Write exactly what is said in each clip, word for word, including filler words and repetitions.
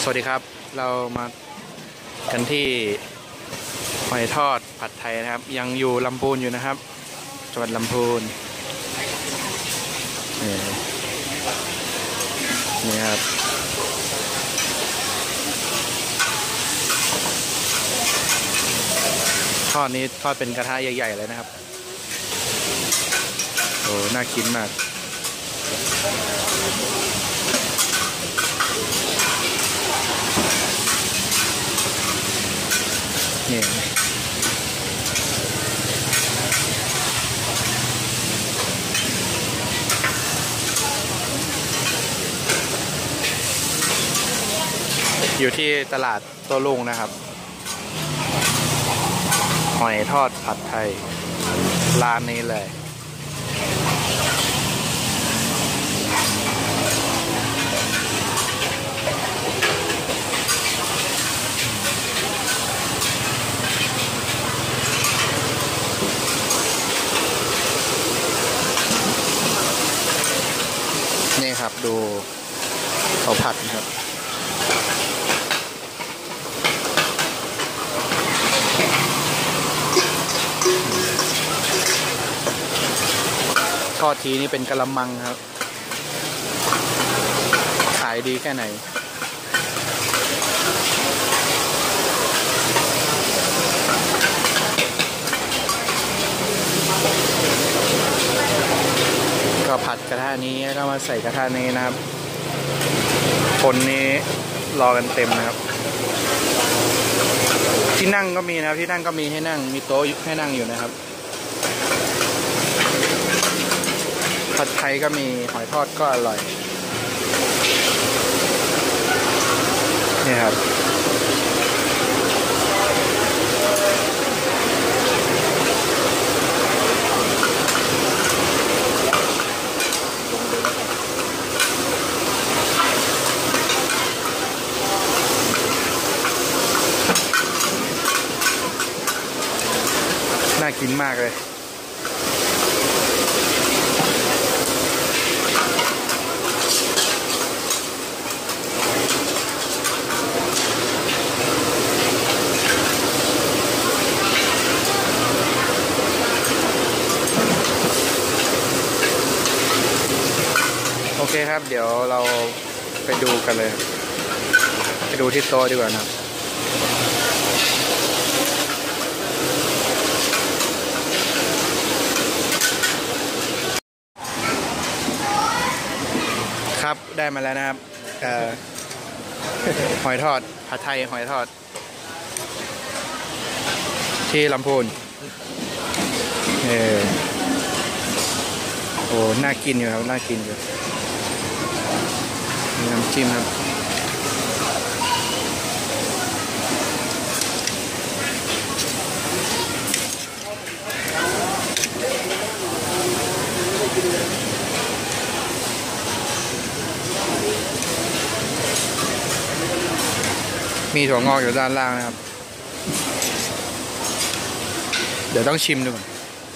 สวัสดีครับเรามากันที่หอยทอดผัดไทยนะครับยังอยู่ลำพูนอยู่นะครับจังหวัดลำพูนนี่นี่ครับทอดนี้ทอดเป็นกระทะใหญ่ๆเลยนะครับโอ้น่ากินมากนี่อยู่ที่ตลาดโต้รุ่งนะครับหอยทอดผัดไทยร้านนี้เลยนี่ครับดูเขาผัดนะครับทอดทีนี่เป็นกะละมังครับขายดีแค่ไหนก็ผัดกระทะนี้ก็มาใส่กระทะนี้นะครับคนนี้รอกันเต็มนะครับที่นั่งก็มีนะครับที่นั่งก็มีให้นั่งมีโต๊ะให้นั่งอยู่นะครับผัดไทยก็มีหอยทอดก็อร่อยนี่ครับน่ากินมากเลยโอเคครับเดี๋ยวเราไปดูกันเลยไปดูที่โต๊ะดีกว่านะครับครับได้มาแล้วนะครับหอยทอดผัดไทยหอยทอดที่ลำพูนเออโอ้น่ากินอยู่ครับน่ากินอยู่มีน้ำจิ้มครับมีถั่วงอกอยู่ด้านล่างนะครับเดี๋ยวต้องชิมดูก่อน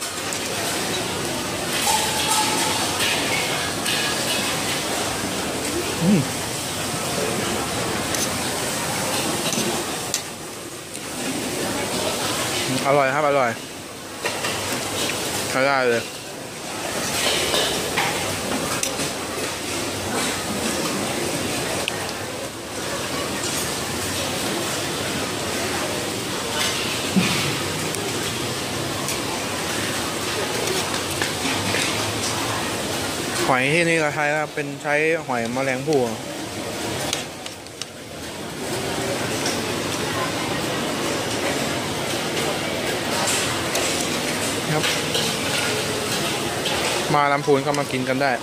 อืมอร่อยครับอร่อยใช้ได้เลยหอยที่นี่ก็ใช้ครับเป็นใช้หอยแมลงภู่ครับมาลำพูนก็มากินกันได้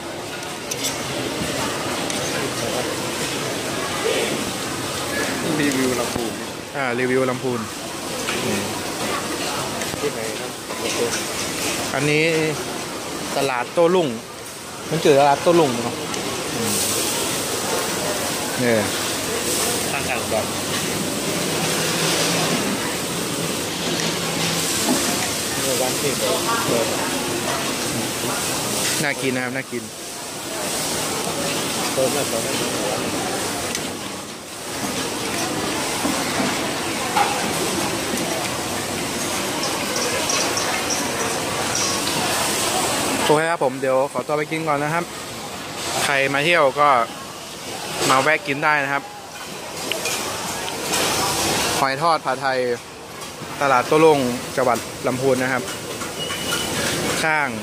รีวิวลำพูนอ่ารีวิวลำพูนที่ไหนครับอันนี้ตลาดโต้รุ่งมันเจอตลาดโต้รุ่งเนาะเนี่ยตั้งแต่แบบร้านที่เปิดน่ากินนะครับน่ากินเปิดมาเปิดโอเคครับผมเดี๋ยวขอตัวไปกินก่อนนะครับใครมาเที่ยวก็มาแวะกินได้นะครับหอยทอดผัดไทยตลาดโต้รุ่งจังหวัดลำพูนนะครับข้าง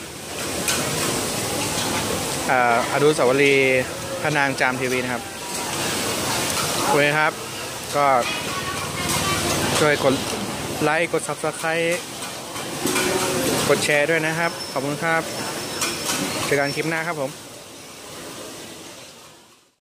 อนุสาวรีย์พระนางจามเทวีนะครับโอเคครับก็ช่วยกดไลค์กด ซับสไครบ์ กดแชร์ด้วยนะครับขอบคุณครับเจอกันคลิปหน้าครับผม